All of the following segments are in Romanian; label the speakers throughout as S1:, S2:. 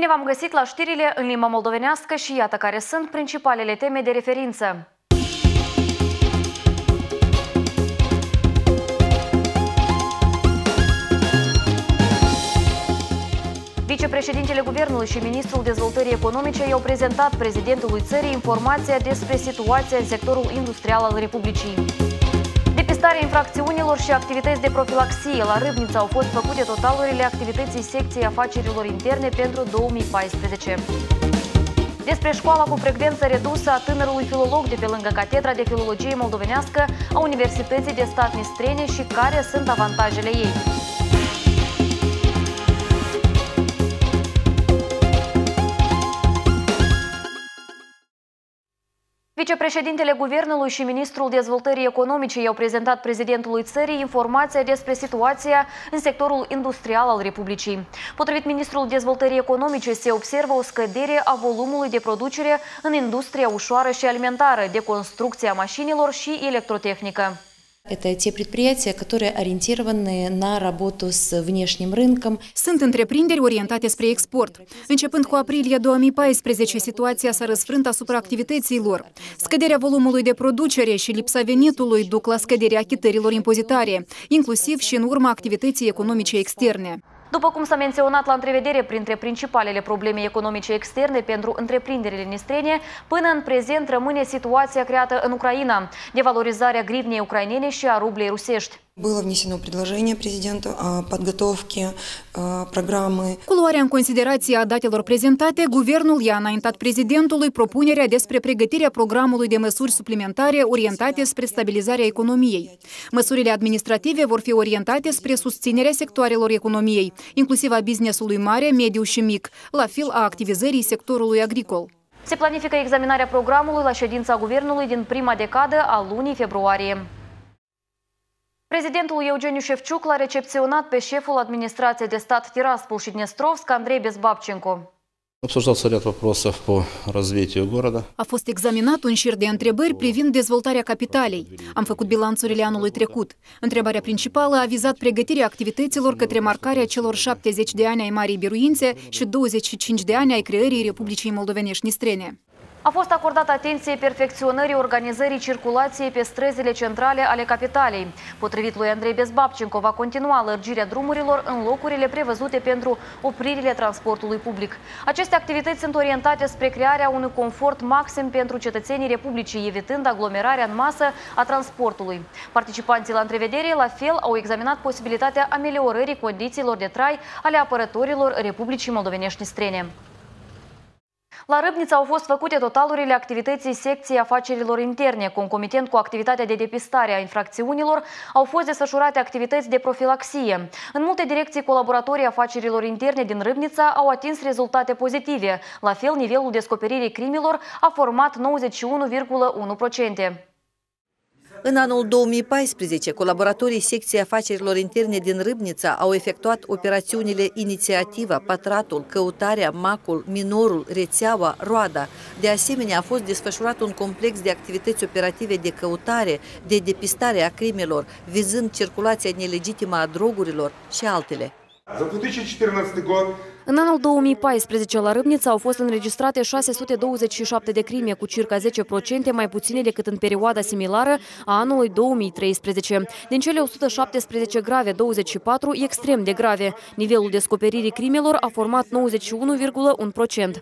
S1: Bine v-am găsit la știrile în limba moldovenească și iată care sunt principalele teme de referință. Vicepreședintele Guvernului și Ministrul Dezvoltării Economice i-au prezentat prezidentului țării informația despre situația în sectorul industrial al Republicii. Depistarea infracțiunilor și activități de profilaxie la Râbnița au fost făcute totalurile activității secției afacerilor interne pentru 2014. Despre școala cu frecvență redusă a tânărului filolog de pe lângă Catedra de Filologie Moldovenească a Universității de Stat Nistrene și care sunt avantajele ei. Vicepreședintele Guvernului și Ministrul Dezvoltării Economice i-au prezentat prezidentului țării informația despre situația în sectorul industrial al Republicii. Potrivit Ministrul Dezvoltării Economice, se observă o scădere a volumului de producere în industria ușoară și alimentară, de construcție a mașinilor și electrotehnică.
S2: Это те предприятия, которые ориентированы на работу с внешним рынком.
S3: Sunt întreprinderi orientate spre export. Începând cu aprilie 2014, situația s-a răsfrânt asupra activității lor. Scăderea volumului de producere și lipsa venitului duc la scăderea achitărilor impozitare, inclusiv și în urma activității economice externe.
S1: După cum s-a menționat la întrevedere, printre principalele probleme economice externe pentru întreprinderile nistrene, până în prezent rămâne situația creată în Ucraina, devalorizarea grivnei ucrainene și a rublei rusești.
S4: Было внесено предложение президенту о подготовке программы.
S3: Cu luarea în considerație a datelor prezentate, guvernul i-a înaintat prezidentului propunerea despre pregătirea programului de măsuri suplimentare orientate spre stabilizarea economiei. Măsurile administrative vor fi orientate spre susținerea sectoarelor economiei, inclusiv a business-ului mare, mediu și mic, la fel a activizării sectorului agricol.
S1: Se planifică examinarea programului la ședința guvernului din prima decadă a lunii februarie. Prezidentul Eugeniu Șefciuc l-a recepționat pe șeful administrației de stat Tiraspol și Dnestrovsk, Andrei Bezbabchenko.
S5: Обсуждался ряд вопросов по развитию города.
S3: A fost examinat un șir de întrebări privind dezvoltarea capitalei. Am făcut bilanțurile anului trecut. Întrebarea principală a vizat pregătirea activităților către marcarea celor 70 de ani ai Marii Biruințe și 25 de ani ai creării Republicii Moldovenești Nistrene.
S1: A fost acordată atenție perfecționării organizării circulației pe străzile centrale ale capitalei. Potrivit lui Andrei Bezbabchenko, va continua lărgirea drumurilor în locurile prevăzute pentru opririle transportului public. Aceste activități sunt orientate spre crearea unui confort maxim pentru cetățenii Republicii, evitând aglomerarea în masă a transportului. Participanții la întrevedere, la fel, au examinat posibilitatea ameliorării condițiilor de trai ale apărătorilor Republicii Moldovenești Nistrene. La Râbnița au fost făcute totalurile activității secției afacerilor interne. Concomitent cu activitatea de depistare a infracțiunilor, au fost desfășurate activități de profilaxie. În multe direcții, colaboratorii afacerilor interne din Râbnița au atins rezultate pozitive. La fel, nivelul descoperirii crimilor a format 91,1%.
S6: În anul 2014, colaboratorii secției afacerilor interne din Râbnița au efectuat operațiunile Inițiativa, Pătratul, Căutarea, Macul, Minorul, Rețeaua, Roada. De asemenea, a fost desfășurat un complex de activități operative de căutare, de depistare a crimelor, vizând circulația nelegitimă a drogurilor și altele.
S1: În anul 2014, la Râbnița au fost înregistrate 627 de crime, cu circa 10% mai puține decât în perioada similară a anului 2013. Din cele 117 grave, 24 extrem de grave. Nivelul descoperirii crimelor a format 91,1%.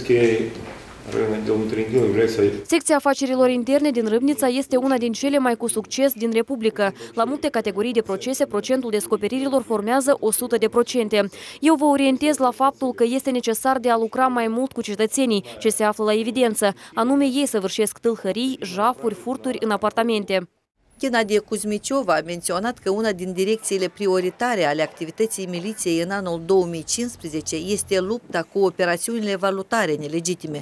S1: Secția afacerilor interne din Râbnița este una din cele mai cu succes din Republică. La multe categorii de procese, procentul descoperirilor formează 100%. Eu vă orientez la faptul că este necesar de a lucra mai mult cu cetățenii ce se află la evidență, anume ei săvârșesc tâlhării, jafuri, furturi în apartamente.
S6: Ghenadie Kuzmiciova a menționat că una din direcțiile prioritare ale activității miliției în anul 2015 este lupta cu operațiunile valutare nelegitime.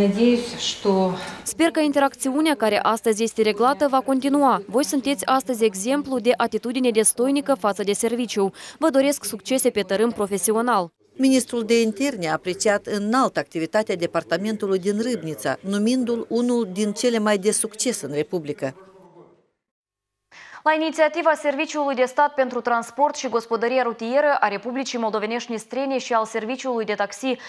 S1: Sper că interacțiunea care astăzi este reglată va continua. Voi sunteți astăzi exemplu de atitudine destoinică față de serviciu. Vă doresc succese pe tărâm profesional.
S6: Ministrul de Interne a apreciat înalt activitatea departamentului din Râbnița, numindu-l unul din cele mai de succes în Republică.
S1: La inițiativa Serviciului de Stat pentru Transport și Gospodărie Rutieră a Republicii Moldovenești Nistrene și al Serviciului de Taxi 15-17,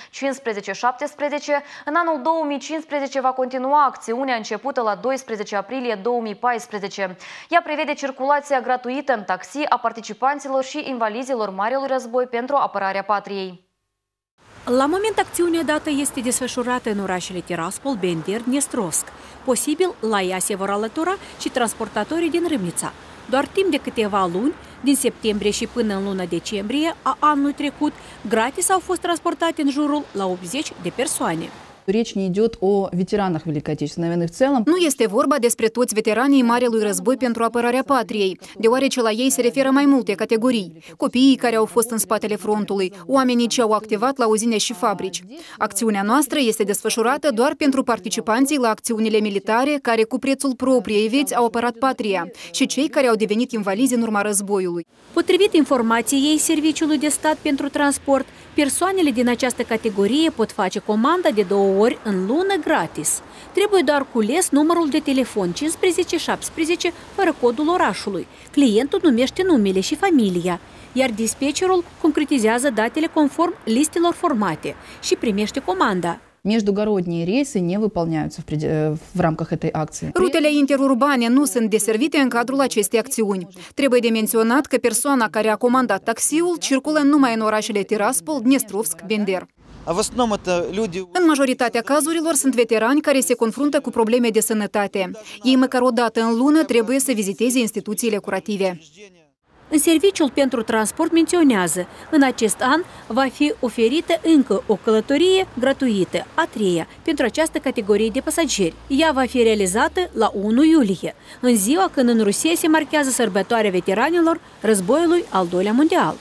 S1: în anul 2015 va continua acțiunea începută la 12 aprilie 2014. Ea prevede circulația gratuită în taxi a participanților și invalizilor Marelui Război pentru apărarea patriei.
S7: La moment, acțiunea dată este desfășurată în orașele Tiraspol, Bender, Dnestrovsk. Posibil, la ea se vor alătura și transportatorii din Râmnița. Doar timp de câteva luni, din septembrie și până în luna decembrie a anului trecut, gratis au fost transportate în jurul la 80 de persoane.
S8: Речь не идет о ветеранах Великой Отечественной войны в целом.
S3: Nu este vorba despre toți veteranii Marelui Război pentru apărarea patriei, deoarece la ei se referă mai multe categorii. Copiii care au fost în spatele frontului, oamenii ce au activat la uzine și fabrici. Acțiunea noastră este desfășurată doar pentru participanții la acțiunile militare care cu prețul propriei vieți au apărat patria și cei care au devenit invalizi în urma războiului.
S7: Potrivit informației Serviciului de Stat pentru Transport, persoanele din această categorie pot face comanda de 2 ori în lună gratis. Trebuie doar cules numărul de telefon 1517 fără codul orașului. Clientul numește numele și familia, iar dispetcherul concretizează datele conform listelor formate și primește comanda.
S8: Междугородние рейсы не выполняются в рамках этой акции.
S3: Rutele interurbane nu sunt deservite în cadrul acestei acțiuni. Trebuie de menționat că persoana care a comandat taxiul circulă numai în orașele Tiraspol, Dnestrovsk, Bender. În majoritatea cazurilor sunt veterani care se confruntă cu probleme de sănătate. Ei măcar o dată în lună trebuie să viziteze instituțiile curative.
S7: În Serviciul pentru Transport menționează, în acest an va fi oferită încă o călătorie gratuită, a treia, pentru această categorie de pasageri. Ea va fi realizată la 1 iulie, în ziua când în Rusia se marchează sărbătoarea veteranilor războiului al II-lea mondial.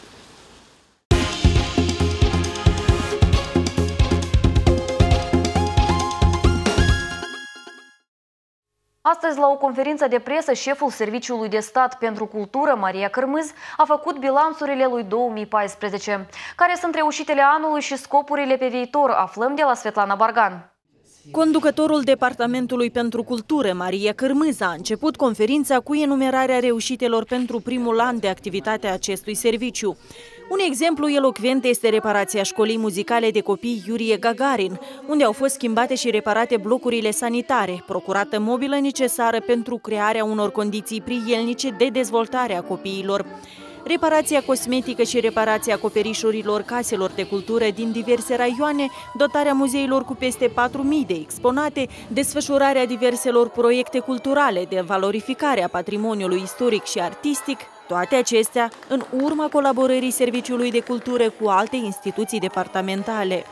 S1: Astăzi, la o conferință de presă, șeful Serviciului de Stat pentru Cultură, Maria Cârmâz, a făcut bilanțurile lui 2014. Care sunt reușitele anului și scopurile pe viitor? Aflăm de la Svetlana Bargan.
S9: Conducătorul Departamentului pentru Cultură, Maria Cârmâz, a început conferința cu enumerarea reușitelor pentru primul an de activitate a acestui serviciu. Un exemplu elocvent este reparația școlii muzicale de copii Iurie Gagarin, unde au fost schimbate și reparate blocurile sanitare, procurată mobilă necesară pentru crearea unor condiții prielnice de dezvoltare a copiilor. Reparația cosmetică și reparația acoperișurilor caselor de cultură din diverse raioane, dotarea muzeilor cu peste 4.000 de exponate, desfășurarea diverselor proiecte culturale de valorificare a patrimoniului istoric și artistic, toate acestea în urma colaborării Serviciului de Cultură cu alte instituții departamentale.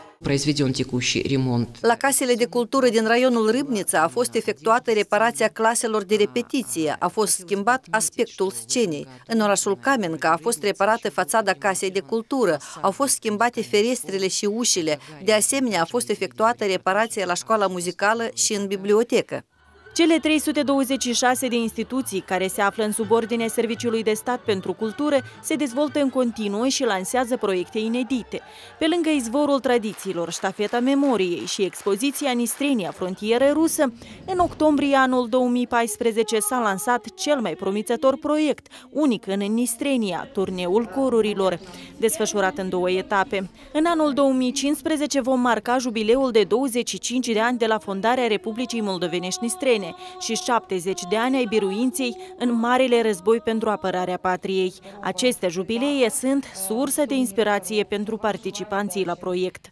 S6: La casele de cultură din raionul Râmnița a fost efectuată reparația claselor de repetiție, a fost schimbat aspectul scenei. În orașul Camenca a fost reparată fațada casei de cultură, au fost schimbate ferestrele și ușile, de asemenea a fost efectuată reparația la școala muzicală și în bibliotecă.
S9: Cele 326 de instituții care se află în subordinea Serviciului de Stat pentru Cultură se dezvoltă în continuu și lansează proiecte inedite. Pe lângă izvorul tradițiilor, ștafeta memoriei și expoziția Nistrenia, frontieră rusă, în octombrie anul 2014 s-a lansat cel mai promițător proiect, unic în Nistrenia, Turneul Corurilor, desfășurat în 2 etape. În anul 2015 vom marca jubileul de 25 de ani de la fondarea Republicii Moldovenești Nistrene și 70 de ani ai biruinței în Marele Război pentru apărarea patriei. Aceste jubilee sunt sursă de inspirație pentru participanții la proiect.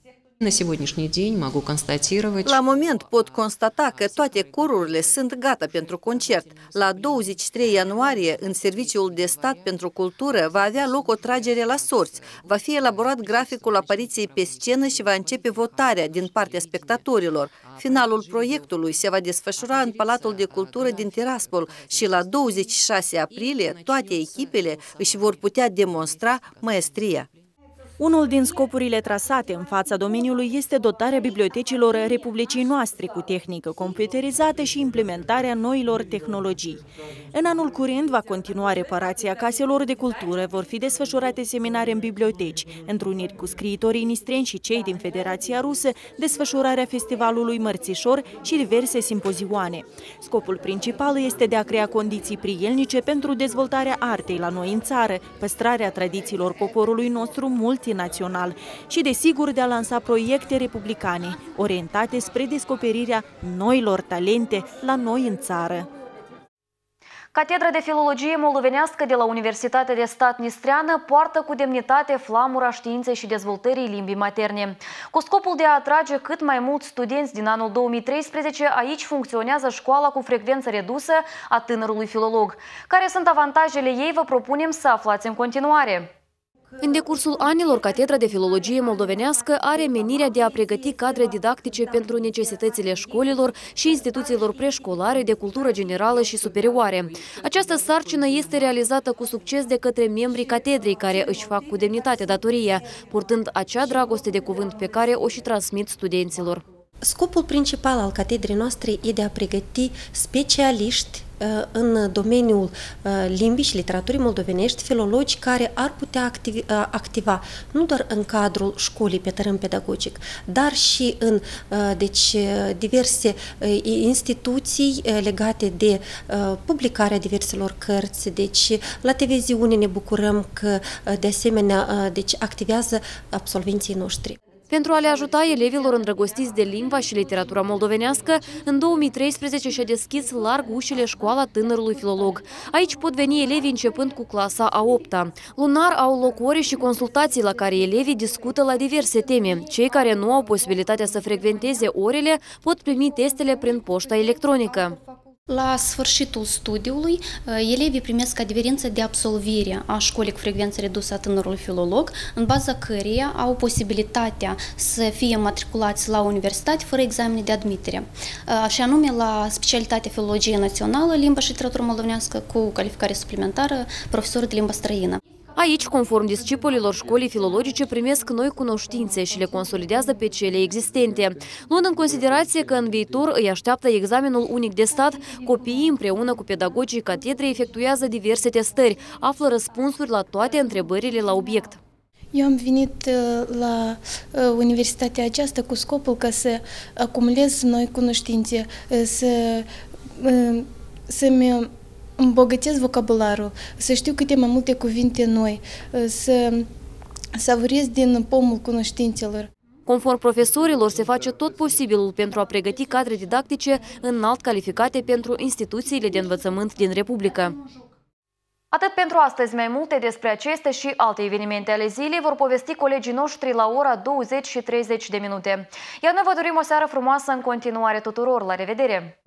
S6: La moment pot constata că toate corurile sunt gata pentru concert. La 23 ianuarie, în Serviciul de Stat pentru Cultură, va avea loc o tragere la sorți. Va fi elaborat graficul apariției pe scenă și va începe votarea din partea spectatorilor. Finalul proiectului se va desfășura în Palatul de Cultură din Tiraspol și la 26 aprilie toate echipele își vor putea demonstra maestria.
S9: Unul din scopurile trasate în fața domeniului este dotarea bibliotecilor Republicii noastre cu tehnică computerizată și implementarea noilor tehnologii. În anul curent va continua reparația caselor de cultură, vor fi desfășurate seminare în biblioteci, întruniri cu scriitorii nistreni și cei din Federația Rusă, desfășurarea Festivalului Mărțișor și diverse simpozioane. Scopul principal este de a crea condiții prielnice pentru dezvoltarea artei la noi în țară, păstrarea tradițiilor poporului nostru multinațional și, desigur, de a lansa proiecte republicane orientate spre descoperirea noilor talente la noi în țară.
S1: Catedra de Filologie moldovenească de la Universitatea de Stat Nistreană poartă cu demnitate flamura științei și dezvoltării limbii materne. Cu scopul de a atrage cât mai mulți studenți din anul 2013, aici funcționează școala cu frecvență redusă a tânărului filolog. Care sunt avantajele ei, vă propunem să aflați în continuare. În decursul anilor, Catedra de Filologie moldovenească are menirea de a pregăti cadre didactice pentru necesitățile școlilor și instituțiilor preșcolare de cultură generală și superioare. Această sarcină este realizată cu succes de către membrii catedrei, care își fac cu demnitate datoria, purtând acea dragoste de cuvânt pe care o și transmit studenților.
S10: Scopul principal al catedrei noastre e de a pregăti specialiști în domeniul limbii și literaturii moldovenești, filologi care ar putea activa nu doar în cadrul școlii pe teren pedagogic, dar și în diverse instituții legate de publicarea diverselor cărți. Deci la televiziune ne bucurăm că de asemenea activează absolvenții noștri.
S1: Pentru a le ajuta elevilor îndrăgostiți de limba și literatura moldovenească, în 2013 și-a deschis larg ușile școala tânărului filolog. Aici pot veni elevii începând cu clasa a 8-a. Lunar au loc ore și consultații la care elevii discută la diverse teme. Cei care nu au posibilitatea să frecventeze orele pot primi testele prin poșta electronică.
S11: La sfârșitul studiului, elevii primesc adeverință de absolvire a școlii cu frecvență redusă a tânărului filolog, în baza căreia au posibilitatea să fie matriculați la universitate fără examene de admitere, și anume la specialitatea Filologie Națională, limba și literatură moldovenească cu calificare suplimentară, profesor de limbă străină.
S1: Aici, conform discipolilor școlii filologice, primesc noi cunoștințe și le consolidează pe cele existente. Luând în considerație că în viitor îi așteaptă examenul unic de stat, copiii împreună cu pedagogii catedrei efectuează diverse testări, află răspunsuri la toate întrebările la obiect.
S12: Eu am venit la universitatea aceasta cu scopul ca să acumulez noi cunoștințe, să-mi îmbogățesc vocabularul, să știu câte mai multe cuvinte noi, să savurez din pomul cunoștințelor.
S1: Conform profesorilor, se face tot posibilul pentru a pregăti cadre didactice înalt calificate pentru instituțiile de învățământ din Republică. Atât pentru astăzi. Mai multe despre aceste și alte evenimente ale zilei vor povesti colegii noștri la ora 20:30. Iar noi vă dorim o seară frumoasă în continuare tuturor. La revedere!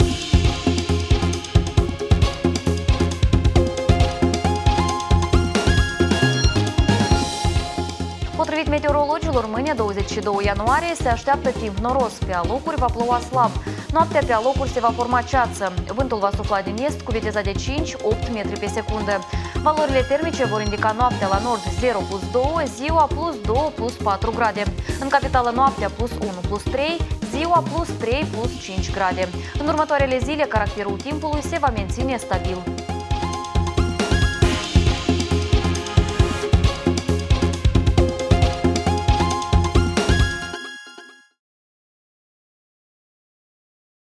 S1: Potrivit meteorologilor, mâine, 22 ianuarie, se așteaptă timp noros. Pe alocuri va ploua slab. Noaptea pe alocuri se va forma ceață. Vântul va sufla din est cu viteza de 5-8 metri pe secundă. Valorile termice vor indica noaptea la nord 0+2, ziua +2 +4 grade. În capitală noaptea +1 +3, ziua +3 +5 grade. În următoarele zile, caracterul timpului se va menține stabil.